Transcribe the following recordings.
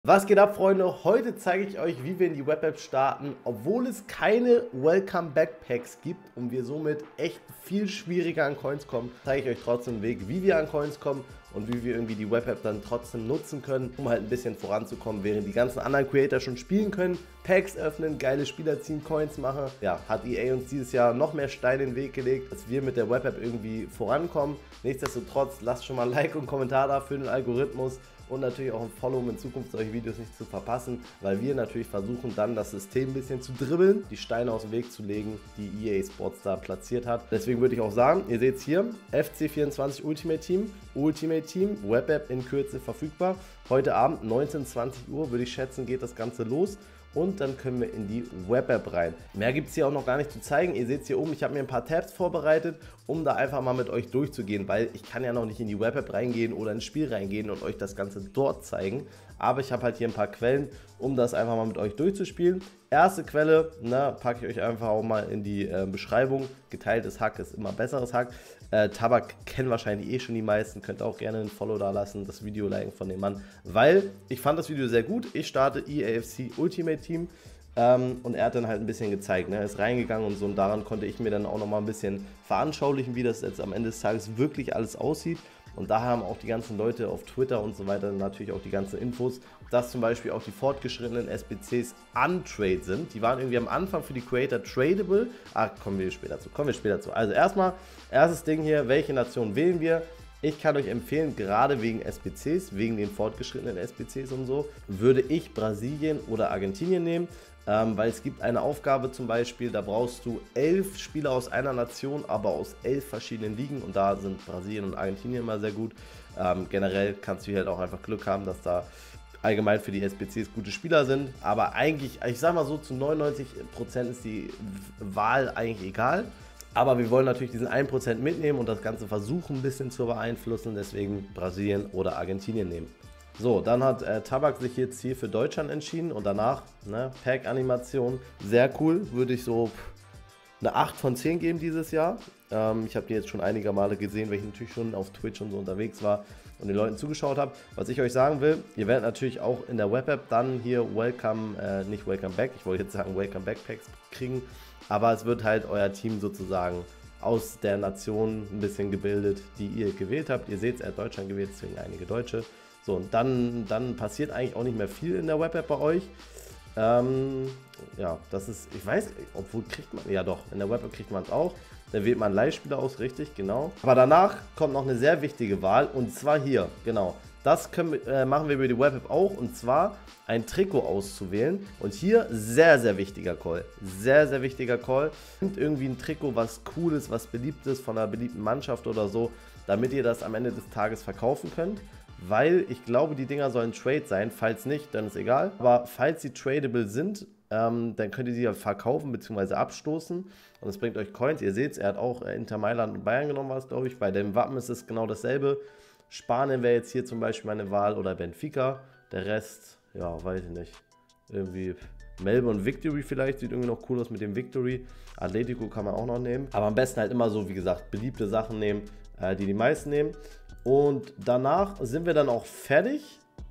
Was geht ab, Freunde? Heute zeige ich euch, wie wir in die Web-App starten, obwohl es keine Welcome Backpacks gibt und wir somit echt viel schwieriger an Coins kommen, zeige ich euch trotzdem einen Weg, wie wir an Coins kommen und wie wir irgendwie die Web-App dann trotzdem nutzen können, um halt ein bisschen voranzukommen, während die ganzen anderen Creator schon spielen können, Packs öffnen, geile Spieler ziehen, Coins machen. Ja, hat EA uns dieses Jahr noch mehr Steine in den Weg gelegt, dass wir mit der Web-App irgendwie vorankommen. Nichtsdestotrotz, lasst schon mal ein Like und Kommentar da für den Algorithmus. Und natürlich auch ein Follow, um in Zukunft solche Videos nicht zu verpassen, weil wir natürlich versuchen dann das System ein bisschen zu dribbeln, die Steine aus dem Weg zu legen, die EA Sports da platziert hat. Deswegen würde ich auch sagen, ihr seht es hier, FC24 Ultimate Team, Web-App in Kürze verfügbar. Heute Abend 19:20 Uhr würde ich schätzen, geht das Ganze los. Und dann können wir in die Web-App rein. Mehr gibt es hier auch noch gar nicht zu zeigen. Ihr seht es hier oben, ich habe mir ein paar Tabs vorbereitet, um da einfach mal mit euch durchzugehen, weil ich kann ja noch nicht in die Web-App reingehen oder ins Spiel reingehen und euch das Ganze dort zeigen. Aber ich habe halt hier ein paar Quellen, um das einfach mal mit euch durchzuspielen. Erste Quelle, packe ich euch einfach auch mal in die Beschreibung. Geteiltes Hack ist immer besseres Hack. Tabak kennen wahrscheinlich eh schon die meisten. Könnt auch gerne ein Follow da lassen, das Video liken von dem Mann. Weil ich fand das Video sehr gut. Ich starte EAFC Ultimate Team. Und er hat dann halt ein bisschen gezeigt, er ist reingegangen und so, und daran konnte ich mir dann auch nochmal ein bisschen veranschaulichen, wie das jetzt am Ende des Tages wirklich alles aussieht. Und da haben auch die ganzen Leute auf Twitter und so weiter natürlich auch die ganzen Infos, dass zum Beispiel auch die fortgeschrittenen SBCs untrade sind. Die waren irgendwie am Anfang für die Creator tradable. Kommen wir später zu. Also erstmal, erstes Ding hier, welche Nation wählen wir? Ich kann euch empfehlen, gerade wegen SBCs, wegen den fortgeschrittenen SBCs und so, würde ich Brasilien oder Argentinien nehmen. Weil es gibt eine Aufgabe zum Beispiel, da brauchst du 11 Spieler aus einer Nation, aber aus 11 verschiedenen Ligen, und da sind Brasilien und Argentinien immer sehr gut. Generell kannst du hier halt auch einfach Glück haben, dass da allgemein für die SBCs gute Spieler sind, aber eigentlich, ich sag mal so, zu 99% ist die Wahl eigentlich egal. Aber wir wollen natürlich diesen 1% mitnehmen und das Ganze versuchen ein bisschen zu beeinflussen, deswegen Brasilien oder Argentinien nehmen. So, dann hat Tabak sich jetzt hier für Deutschland entschieden und danach, Pack-Animation, sehr cool, würde ich so eine 8 von 10 geben dieses Jahr. Ich habe die jetzt schon einige Male gesehen, weil ich natürlich schon auf Twitch und so unterwegs war und den Leuten zugeschaut habe. Was ich euch sagen will, ihr werdet natürlich auch in der Web-App dann hier nicht Welcome Back, ich wollte jetzt sagen Welcome Backpacks kriegen, aber es wird halt euer Team sozusagen aus der Nation ein bisschen gebildet, die ihr gewählt habt. Ihr seht, er hat Deutschland gewählt, deswegen einige Deutsche. So, und dann passiert eigentlich auch nicht mehr viel in der Web-App bei euch. Ja, das ist, ich weiß, obwohl kriegt man, ja doch, in der Web-App kriegt man es auch. Dann wählt man Leihspieler aus, richtig, genau. Aber danach kommt noch eine sehr wichtige Wahl, und zwar hier, genau. Das machen wir über die Web-App auch, und zwar ein Trikot auszuwählen. Und hier sehr, sehr wichtiger Call. Sehr, sehr wichtiger Call. Und irgendwie ein Trikot, was cool ist, was beliebt ist von einer beliebten Mannschaft oder so, damit ihr das am Ende des Tages verkaufen könnt. Weil ich glaube, die Dinger sollen Trade sein. Falls nicht, dann ist egal. Aber falls sie tradable sind, dann könnt ihr sie ja verkaufen bzw. abstoßen. Und das bringt euch Coins. Ihr seht es, er hat auch Inter Mailand und Bayern genommen, was glaube ich. Bei dem Wappen ist es genau dasselbe. Spanien wäre jetzt hier zum Beispiel meine Wahl, oder Benfica. Der Rest, ja, weiß ich nicht. Irgendwie Melbourne Victory vielleicht, sieht irgendwie noch cool aus mit dem Victory. Atletico kann man auch noch nehmen. Aber am besten halt immer so, wie gesagt, beliebte Sachen nehmen, die meisten nehmen. Und danach sind wir dann auch fertig.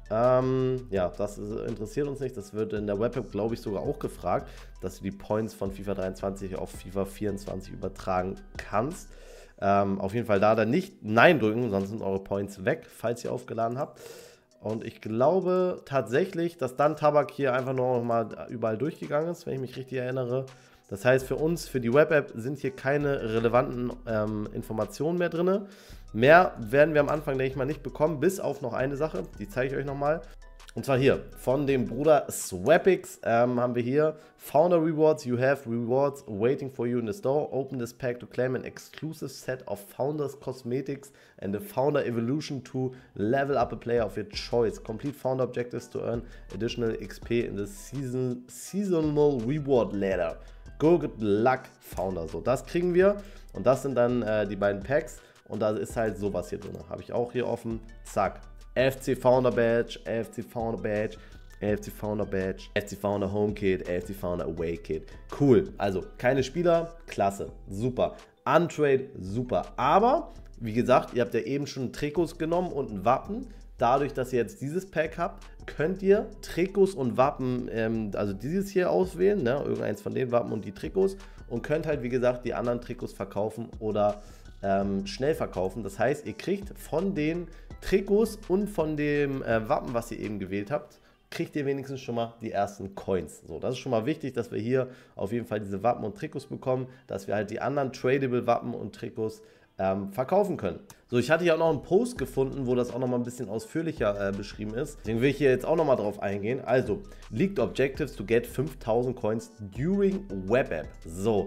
Ja, das interessiert uns nicht. Das wird in der Web-App, glaube ich, sogar auch gefragt, dass du die Points von FIFA 23 auf FIFA 24 übertragen kannst. Auf jeden Fall da dann nicht Nein drücken, sonst sind eure Points weg, falls ihr aufgeladen habt. Und ich glaube tatsächlich, dass dann Tabak hier einfach nur noch mal überall durchgegangen ist, wenn ich mich richtig erinnere. Das heißt, für uns, für die Web-App, sind hier keine relevanten Informationen mehr drin. Mehr werden wir am Anfang, denke ich mal, nicht bekommen, bis auf noch eine Sache, die zeige ich euch nochmal. Und zwar hier, von dem Bruder Swapix haben wir hier Founder Rewards. You have rewards waiting for you in the store. Open this pack to claim an exclusive set of Founders Cosmetics and a Founder Evolution to level up a player of your choice. Complete Founder objectives to earn additional XP in the Seasonal Reward Ladder. Good luck, Founder. So, das kriegen wir. Und das sind dann die beiden Packs. Und da ist halt sowas hier drin. Habe ich auch hier offen. Zack. FC Founder Badge, FC Founder Badge, FC Founder Badge, FC Founder Home Kit, FC Founder Away Kit. Cool. Also, keine Spieler. Klasse. Super. Untrade. Super. Aber, wie gesagt, ihr habt ja eben schon Trikots genommen und ein Wappen. dadurch, dass ihr jetzt dieses Pack habt, könnt ihr Trikots und Wappen, also dieses hier auswählen, ne, irgendeins von den Wappen und die Trikots, und könnt halt, wie gesagt, die anderen Trikots verkaufen oder schnell verkaufen. Das heißt, ihr kriegt von den Trikots und von dem Wappen, was ihr eben gewählt habt, kriegt ihr wenigstens schon mal die ersten Coins. So, das ist schon mal wichtig, dass wir hier auf jeden Fall diese Wappen und Trikots bekommen, dass wir halt die anderen tradable Wappen und Trikots verkaufen können. So, ich hatte hier auch noch einen Post gefunden, wo das auch noch mal ein bisschen ausführlicher beschrieben ist. Deswegen will ich hier jetzt auch noch mal drauf eingehen. Also, Leaked Objectives to get 5000 Coins during Web App. So,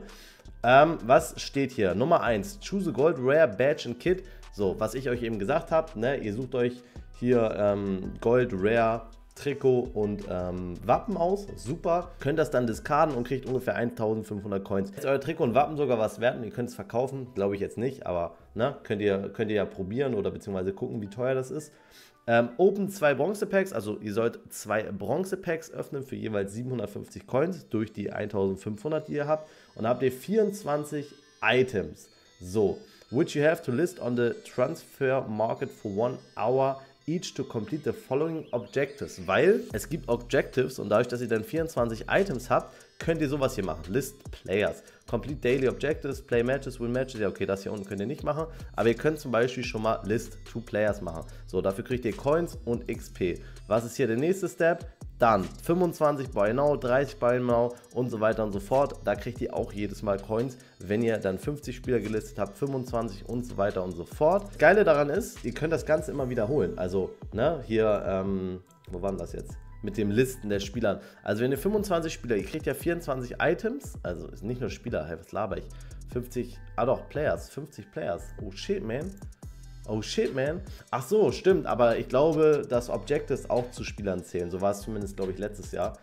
was steht hier? Nummer 1, choose a Gold Rare Badge and Kit. So, was ich euch eben gesagt habe, ne, ihr sucht euch hier Gold Rare Trikot und Wappen aus, super, könnt das dann discarden und kriegt ungefähr 1500 Coins. Ist euer Trikot und Wappen sogar was wert und ihr könnt es verkaufen, glaube ich jetzt nicht, aber ne, könnt ihr ja probieren oder beziehungsweise gucken, wie teuer das ist. Open 2 Bronze-Packs, also ihr sollt 2 Bronze-Packs öffnen für jeweils 750 Coins durch die 1500, die ihr habt, und dann habt ihr 24 Items, so, which you have to list on the transfer market for 1 hour each to complete the following objectives, weil es gibt Objectives und dadurch, dass ihr dann 24 Items habt, könnt ihr sowas hier machen. List Players, Complete Daily Objectives, Play Matches, Win Matches, ja okay, das hier unten könnt ihr nicht machen, aber ihr könnt zum Beispiel schon mal List 2 Players machen. So, dafür kriegt ihr Coins und XP. Was ist hier der nächste Step? Dann 25 Buy Now, 30 Buy Now und so weiter und so fort. Da kriegt ihr auch jedes Mal Coins, wenn ihr dann 50 Spieler gelistet habt, 25 und so weiter und so fort. Das Geile daran ist, ihr könnt das Ganze immer wiederholen. Also, ne, hier, wo war denn das jetzt? Mit dem Listen der Spielern. Also, wenn ihr 25 Spieler, ihr kriegt ja 24 Items, also ist nicht nur Spieler, hey, was laber ich? 50, doch, Players, 50 Players. Oh shit, man. Oh shit, man. Ach so, stimmt, aber ich glaube, dass Objectives auch zu Spielern zählen. So war es zumindest, glaube ich, letztes Jahr.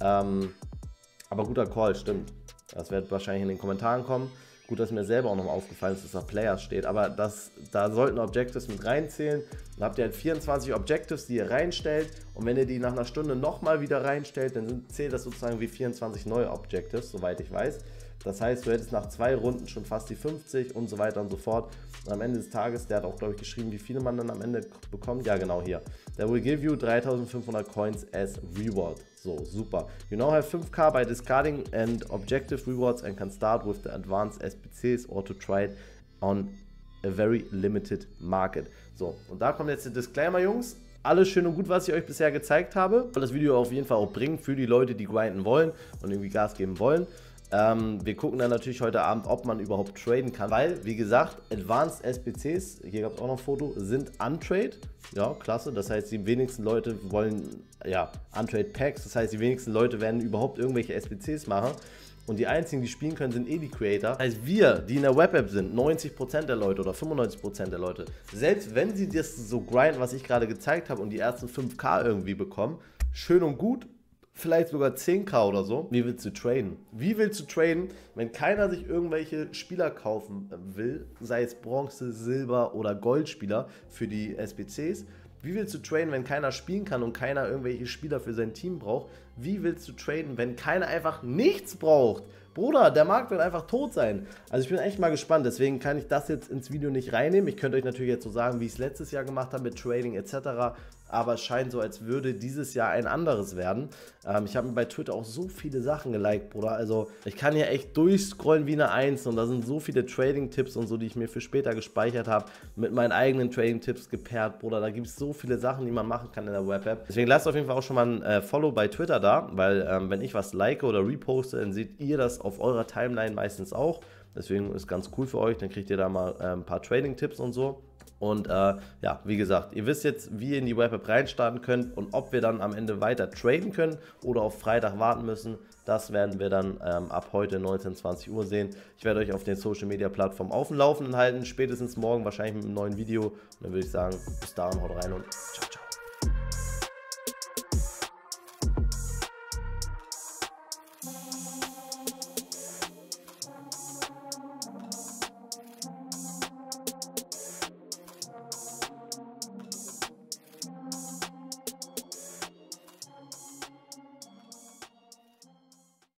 Aber guter Call, stimmt. Das wird wahrscheinlich in den Kommentaren kommen. Gut, dass mir selber auch noch mal aufgefallen ist, dass da Players steht. Aber da sollten Objectives mit reinzählen. Dann habt ihr halt 24 Objectives, die ihr reinstellt. Und wenn ihr die nach einer Stunde nochmal wieder reinstellt, dann zählt das sozusagen wie 24 neue Objectives, soweit ich weiß. Das heißt, du hättest nach 2 Runden schon fast die 50 und so weiter und so fort. Und am Ende des Tages, der hat auch, glaube ich, geschrieben, wie viele man dann am Ende bekommt. Ja, genau hier. There will give you 3500 Coins as reward. So, super. You now have 5k by discarding and objective rewards and can start with the advanced SBCs or to try it on a very limited market. So, und da kommt jetzt der Disclaimer, Jungs. Alles schön und gut, was ich euch bisher gezeigt habe. Soll das Video auf jeden Fall auch bringen für die Leute, die grinden wollen und irgendwie Gas geben wollen. Wir gucken dann natürlich heute Abend, ob man überhaupt traden kann, weil, wie gesagt, Advanced SBCs, hier gab es auch noch ein Foto, sind untrade. Ja, klasse, das heißt, die wenigsten Leute wollen, ja, untrade Packs, das heißt, die wenigsten Leute werden überhaupt irgendwelche SBCs machen. Und die einzigen, die spielen können, sind eh die Creator. Das heißt, wir, die in der Web-App sind, 90% der Leute oder 95% der Leute, selbst wenn sie das so grinden, was ich gerade gezeigt habe und die ersten 5k irgendwie bekommen, schön und gut, vielleicht sogar 10k oder so. Wie willst du traden? Wie willst du traden, wenn keiner sich irgendwelche Spieler kaufen will, sei es Bronze, Silber oder Goldspieler für die SBCs? Wie willst du traden, wenn keiner spielen kann und keiner irgendwelche Spieler für sein Team braucht? Wie willst du traden, wenn keiner einfach nichts braucht? Bruder, der Markt wird einfach tot sein. Also ich bin echt mal gespannt, deswegen kann ich das jetzt ins Video nicht reinnehmen. Ich könnte euch natürlich jetzt so sagen, wie ich es letztes Jahr gemacht habe mit Trading etc., aber es scheint so, als würde dieses Jahr ein anderes werden. Ich habe mir bei Twitter auch so viele Sachen geliked, Bruder. Also ich kann hier echt durchscrollen wie eine 1 und da sind so viele Trading-Tipps und so, die ich mir für später gespeichert habe, mit meinen eigenen Trading-Tipps gepaart, Bruder. Da gibt es so viele Sachen, die man machen kann in der Web-App. Deswegen lasst auf jeden Fall auch schon mal ein Follow bei Twitter da, weil wenn ich was like oder reposte, dann seht ihr das auf eurer Timeline meistens auch. Deswegen ist ganz cool für euch, dann kriegt ihr da mal ein paar Trading-Tipps und so. Und ja, wie gesagt, ihr wisst jetzt, wie ihr in die Web-App reinstarten könnt und ob wir dann am Ende weiter traden können oder auf Freitag warten müssen. Das werden wir dann ab heute 19, 20 Uhr sehen. Ich werde euch auf den Social-Media-Plattformen auf dem Laufenden halten, spätestens morgen wahrscheinlich mit einem neuen Video. Und dann würde ich sagen, bis dahin, haut rein und ciao.